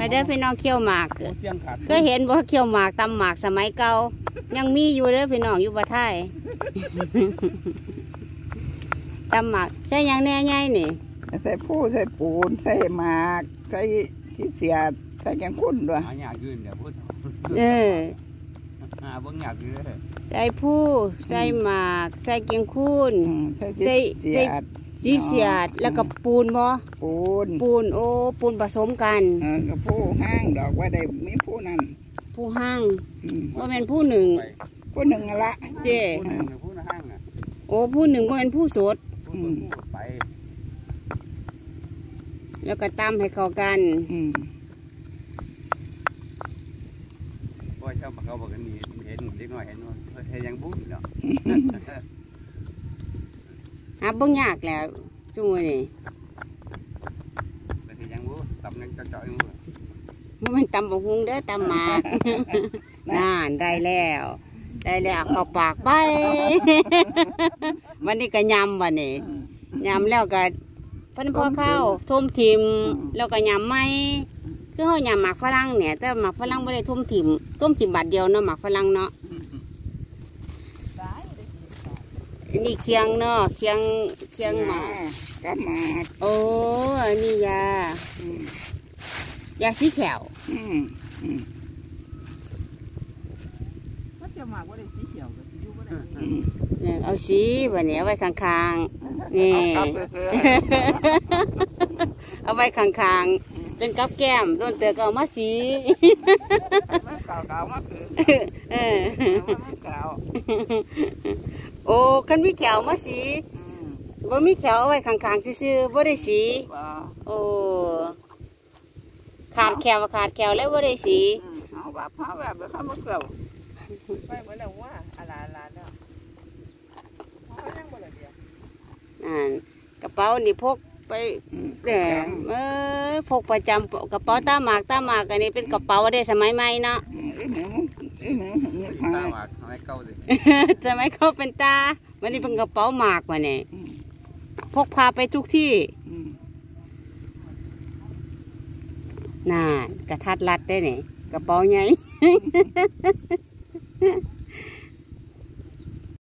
มาเด้อพี่น้องเขี้ยวหมากก็เห็นว่าเขี้ยวหมากตำหมากสมัยเก่ายังมีอยู่เด้อพี่น้องอยู่บ่ไทยตำหมากใช่ยังแน่ใหญ่นี่ใส่ผู้ใส่ปูนใส่หมากใส่ที่เสียดใส่แกงข้นด้วยหายากยืนเดี๋ยวพูดหาเบิ่งยากอยู่เลยใส่ผู้ใส่หมากใส่แกงข้นใส่สีเสียดแล้วก็ปูนบ่ปูนโอ้ปูนผสมกันกับผู้ห้างดอกว่าได้มีผู้นั้นผู้ห้างว่าเป็นผู้หนึ่งละเจ้ผู้ห้างโอ้ผู้หนึ่งว่าเป็นผู้สดไปแล้วก็ตำให้เข้ากันว่าชอบเขาบอกกันนี่เห็นเล็กน้อยเห็นว่าเห็นยังบุ้งเนาะหาบ่ยากแล้วจุ้ยนี่เห็นยังบุ้งตำนั่งจ่อยมันตำบกฮุงเด้อตำหมากน่านได้แล้วเข้าปากไปวันนี้ก็ยำวันนี้ยำแล้วก็พันพอข้าวทุ่มทิมแล้วก็ยำไม้คือเขายำหมักฝรั่งเนี่ยแต่หมักฝรั่งไม่ได้ทุ่มทิมบาทเดียวเนาะหมักฝรั่งเนาะนี่เคียงเนาะเคียงหมากกับหมากโอ้อันนี้ยาสีแขวจะหมากว่าได้สีเขียวกับสียูก็ได้เอาสีวันนี้เอาไว้ข้างๆนี่เอาไว้ข้างๆเป็นกับแก้มต้นเตือก็เอามาสีเก่ามาคือโอ้คันมีแขวมาสีบ่มีแขวเอาไว้ข้างๆซื่อๆบ่ได้สีโอ้ขาดแขวแล้วบ่ได้สีเอาแบบผ้าแบบข้าวมะเขือไปเหมือนหนังว่าอะไรเนาะกระเป๋านี่พกไปพกประจำกระเป๋าตาหมากอันนี้เป็นกระเป๋าได้สมัยใหม่เนาะตาหมากสมัยเก่าสิสมัยเก่าเป็นตาวันนี้เป็นกระเป๋าหมากมาเนี่ยพกพาไปทุกที่น่ากระทัดรัดได้เนี่ยกระเป๋าใหญ่